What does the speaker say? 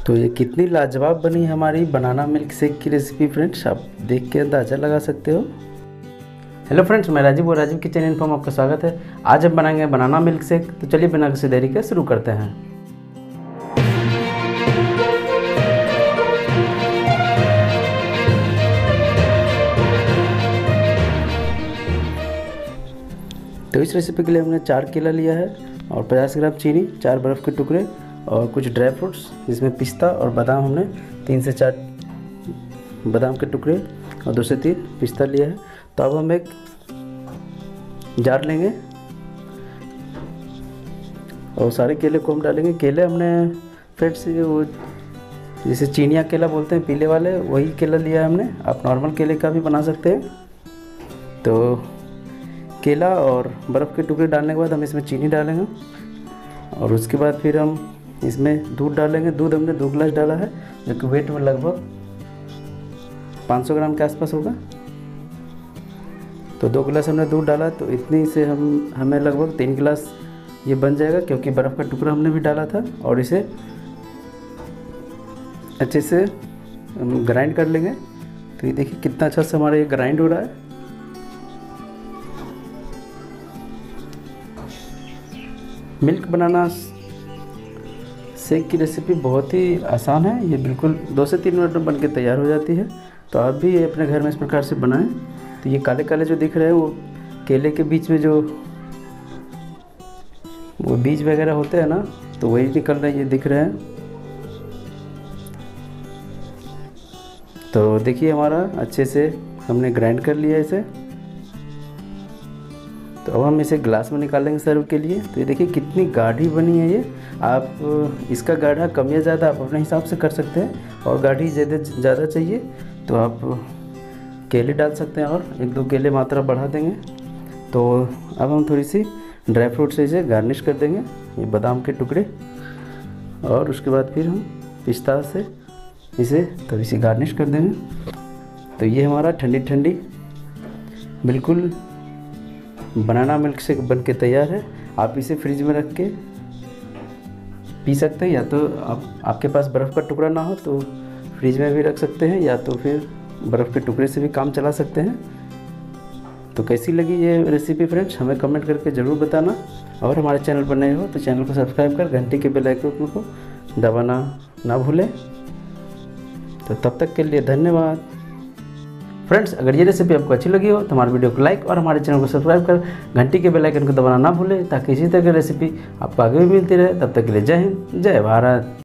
तो ये कितनी लाजवाब बनी हमारी बनाना मिल्क शेक की रेसिपी फ्रेंड्स, आप देख के अंदाज़ा लगा सकते हो। हेलो फ्रेंड्स, मैं राजीव और राजीव किचन इन्फो में आपका स्वागत है। आज हम बनाएंगे बनाना मिल्क शेक। तो चलिए बिना किसी देरी के शुरू करते हैं। तो इस रेसिपी के लिए हमने 4 केला लिया है और 50 ग्राम चीनी, 4 बर्फ़ के टुकड़े और कुछ ड्राई फ्रूट्स जिसमें पिस्ता और बादाम हमने 3 से 4 बादाम के टुकड़े और 2 से 3 पिस्ता लिया है। तो अब हम एक जार लेंगे और सारे केले को हम डालेंगे। केले हमने फ्रेंड्स वो जिसे चीनिया केला बोलते हैं, पीले वाले, वही केला लिया है हमने। आप नॉर्मल केले का भी बना सकते हैं। तो केला और बर्फ़ के टुकड़े डालने के बाद हम इसमें चीनी डालेंगे और उसके बाद फिर हम इसमें दूध डालेंगे। दूध हमने 2 गिलास डाला है, जो कि वेट में लगभग 500 ग्राम के आसपास होगा। तो 2 गिलास हमने दूध डाला, तो इतनी से हमें लगभग 3 गिलास ये बन जाएगा, क्योंकि बर्फ़ का टुकड़ा हमने भी डाला था। और इसे अच्छे से हम ग्राइंड कर लेंगे। तो ये देखिए कितना अच्छा से हमारा ये ग्राइंड हो रहा है। मिल्क बनाना शेक की रेसिपी बहुत ही आसान है। ये बिल्कुल 2 से 3 मिनट में बनके तैयार हो जाती है। तो आप भी अपने घर में इस प्रकार से बनाएं। तो ये काले काले जो दिख रहे हैं वो केले के बीच में जो वो बीज वगैरह होते हैं ना, तो वही निकल रहे हैं, ये दिख रहे हैं। तो देखिए हमारा अच्छे से हमने ग्राइंड कर लिया इसे। तो अब हम इसे ग्लास में निकालेंगे सर्व के लिए। तो ये देखिए कितनी गाढ़ी बनी है ये। आप इसका गाढ़ा कम या ज़्यादा आप अपने हिसाब से कर सकते हैं। और गाढ़ी ज़्यादा चाहिए तो आप केले डाल सकते हैं और 1-2 केले मात्रा बढ़ा देंगे। तो अब हम थोड़ी सी ड्राई फ्रूट से इसे गार्निश कर देंगे, ये बादाम के टुकड़े, और उसके बाद फिर हम पिस्ता से इसे थोड़ी सी गार्निश कर देंगे। तो ये हमारा ठंडी ठंडी बिल्कुल बनाना मिल्क शेक बन के तैयार है। आप इसे फ्रिज में रख के पी सकते हैं, या तो आपके पास बर्फ़ का टुकड़ा ना हो तो फ्रिज में भी रख सकते हैं, या तो फिर बर्फ़ के टुकड़े से भी काम चला सकते हैं। तो कैसी लगी ये रेसिपी फ्रेंड्स, हमें कमेंट करके ज़रूर बताना। और हमारे चैनल पर नए हो तो चैनल को सब्सक्राइब कर घंटी के बेल आइकन को दबाना ना भूलें। तो तब तक के लिए धन्यवाद फ्रेंड्स। अगर ये रेसिपी आपको अच्छी लगी हो तो हमारे वीडियो को लाइक और हमारे चैनल को सब्सक्राइब कर घंटी के बेल आइकन को दबाना ना भूलें, ताकि इसी तरह की रेसिपी आपको आगे भी मिलती रहे। तब तक के लिए जय हिंद, जय भारत।